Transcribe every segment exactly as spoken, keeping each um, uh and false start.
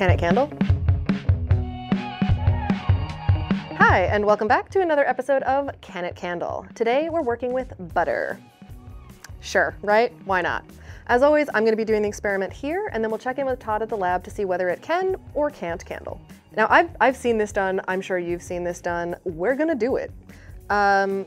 Can it candle? Hi, and welcome back to another episode of Can It Candle. Today we're working with butter. Sure, right? Why not? As always, I'm going to be doing the experiment here, and then we'll check in with Todd at the lab to see whether it can or can't candle. Now, I've, I've seen this done. I'm sure you've seen this done. We're going to do it. Um,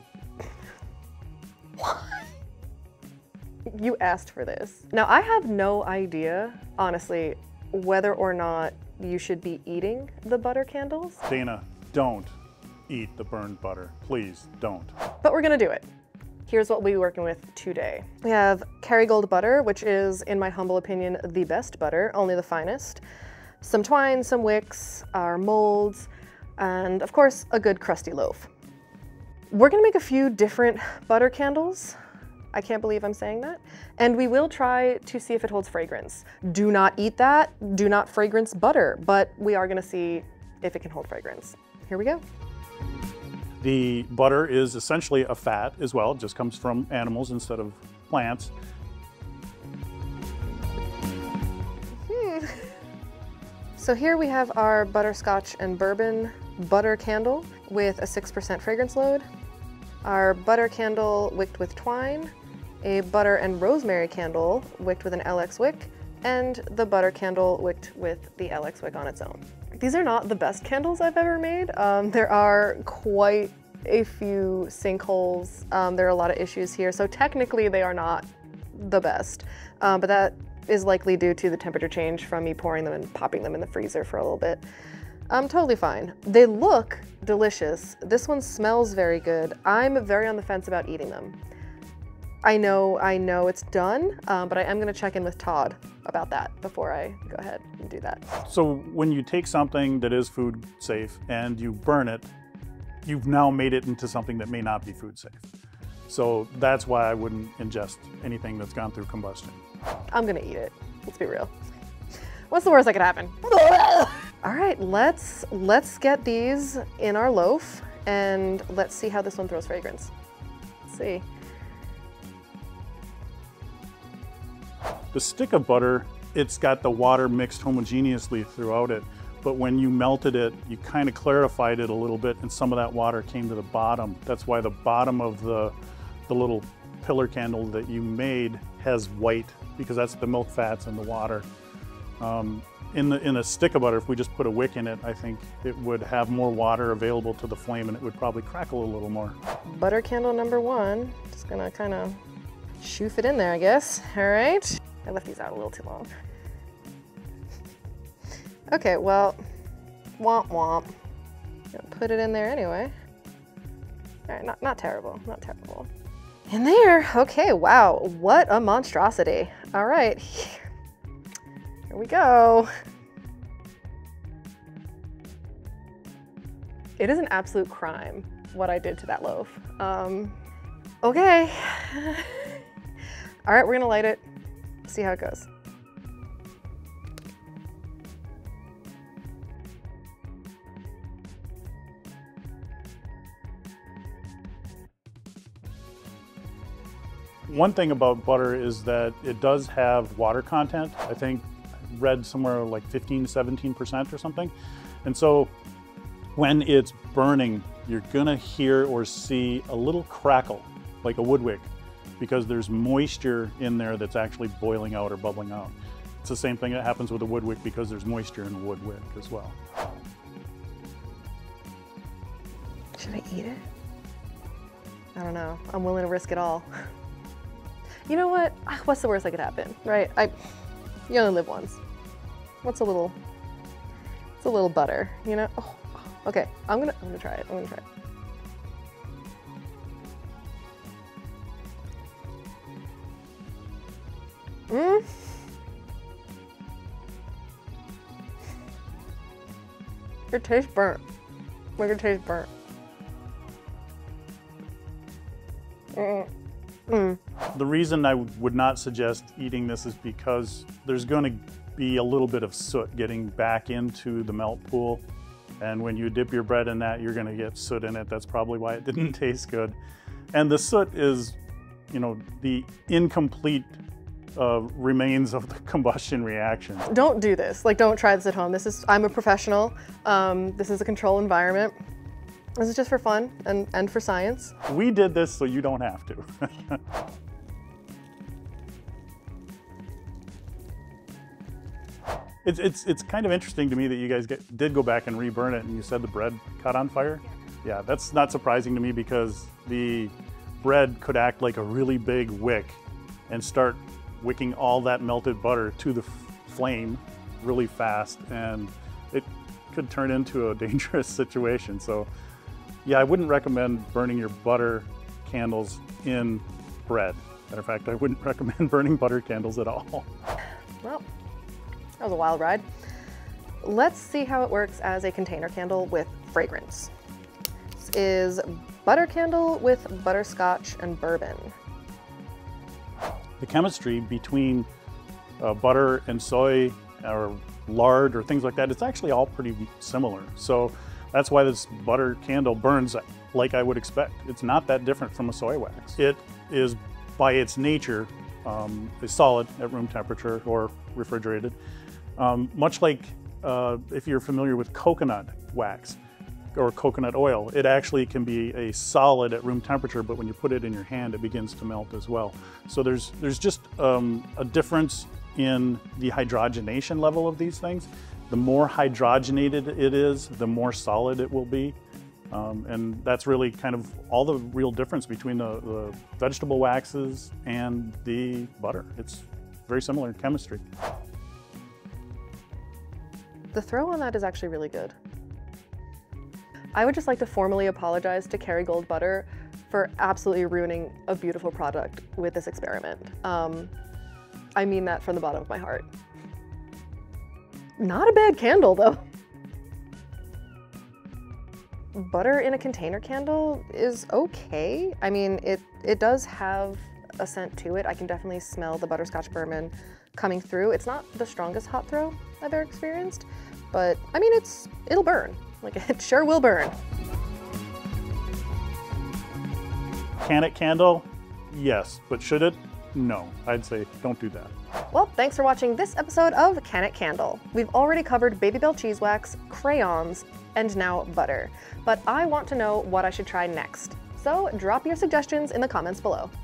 you asked for this. Now, I have no idea, honestly, whether or not you should be eating the butter candles. Dana, don't eat the burned butter. Please don't. But we're going to do it. Here's what we'll be working with today. We have Kerrygold butter, which is, in my humble opinion, the best butter, only the finest. Some twine, some wicks, our molds, and of course, a good crusty loaf. We're gonna make a few different butter candles. I can't believe I'm saying that. And we will try to see if it holds fragrance. Do not eat that, do not fragrance butter, but we are gonna see if it can hold fragrance. Here we go. The butter is essentially a fat as well. It just comes from animals instead of plants. Hmm. So here we have our butterscotch and bourbon butter candle with a six percent fragrance load, our butter candle wicked with twine, a butter and rosemary candle wicked with an L X wick, and the butter candle wicked with the L X wick on its own. These are not the best candles I've ever made. Um, there are quite a few sinkholes. Um, there are a lot of issues here, so technically they are not the best, um, but that is likely due to the temperature change from me pouring them and popping them in the freezer for a little bit. Um, totally fine. They look delicious. This one smells very good. I'm very on the fence about eating them. I know, I know it's done, um, but I am gonna check in with Todd about that before I go ahead and do that. So when you take something that is food safe and you burn it, you've now made it into something that may not be food safe. So that's why I wouldn't ingest anything that's gone through combustion. I'm gonna eat it, let's be real. What's the worst that could happen? All right, let's, let's get these in our loaf and let's see how this one throws fragrance. Let's see. The stick of butter, it's got the water mixed homogeneously throughout it, but when you melted it, you kind of clarified it a little bit and some of that water came to the bottom. That's why the bottom of the, the little pillar candle that you made has white, because that's the milk fats and the water. Um, in, the, in a stick of butter, if we just put a wick in it, I think it would have more water available to the flame and it would probably crackle a little more. Butter candle number one, just gonna kind of shoof it in there, I guess. All right. I left these out a little too long. Okay, well, womp womp. Gonna put it in there anyway. All right, not, not terrible, not terrible. In there, okay, wow, what a monstrosity. All right, here, here we go. It is an absolute crime what I did to that loaf. Um, okay. All right, we're gonna light it. See how it goes. One thing about butter is that it does have water content. I think I read somewhere like fifteen to seventeen percent or something. And so when it's burning, you're gonna hear or see a little crackle, like a wood wick, because there's moisture in there that's actually boiling out or bubbling out. It's the same thing that happens with a wood wick because there's moisture in a wood wick as well. Should I eat it? I don't know. I'm willing to risk it all. You know what? What's the worst that could happen, right? I, you only live once. What's a little, it's a little butter, you know? Oh, okay, I'm gonna, I'm gonna try it. I'm gonna try it. Mm. It tastes burnt. Like it tastes burnt. Mm. Mm. The reason I would not suggest eating this is because there's going to be a little bit of soot getting back into the melt pool. And when you dip your bread in that, you're going to get soot in it. That's probably why it didn't taste good. And the soot is, you know, the incomplete uh, remains of the combustion reaction. Don't do this. Like, don't try this at home. This is, I'm a professional. Um, this is a control environment. This is just for fun and, and for science. We did this so you don't have to. It's, it's, it's kind of interesting to me that you guys get, did go back and reburn it, and you said the bread caught on fire. Yeah, that's not surprising to me because the bread could act like a really big wick and start wicking all that melted butter to the flame really fast, and it could turn into a dangerous situation. So yeah, I wouldn't recommend burning your butter candles in bread. Matter of fact, I wouldn't recommend burning butter candles at all. Well, that was a wild ride. Let's see how it works as a container candle with fragrance. This is butter candle with butterscotch and bourbon. The chemistry between uh, butter and soy or lard or things like that, it's actually all pretty similar. So that's why this butter candle burns like I would expect. It's not that different from a soy wax. It is, by its nature, um, is solid at room temperature or refrigerated. Um, much like uh, if you're familiar with coconut wax or coconut oil, it actually can be a solid at room temperature, but when you put it in your hand, it begins to melt as well. So there's, there's just um, a difference in the hydrogenation level of these things. The more hydrogenated it is, the more solid it will be. Um, and that's really kind of all the real difference between the, the vegetable waxes and the butter. It's very similar in chemistry. The throw on that is actually really good. I would just like to formally apologize to Kerrygold Butter for absolutely ruining a beautiful product with this experiment. Um, I mean that from the bottom of my heart. Not a bad candle though. Butter in a container candle is okay. I mean, it, it does have a scent to it. I can definitely smell the butterscotch bourbon coming through. It's not the strongest hot throw I've ever experienced, but I mean, it's, it'll burn. Like, it sure will burn. Can it candle? Yes, but should it? No, I'd say don't do that. Well, thanks for watching this episode of Can It Candle. We've already covered Baby Bell cheese wax, crayons, and now butter. But I want to know what I should try next. So drop your suggestions in the comments below.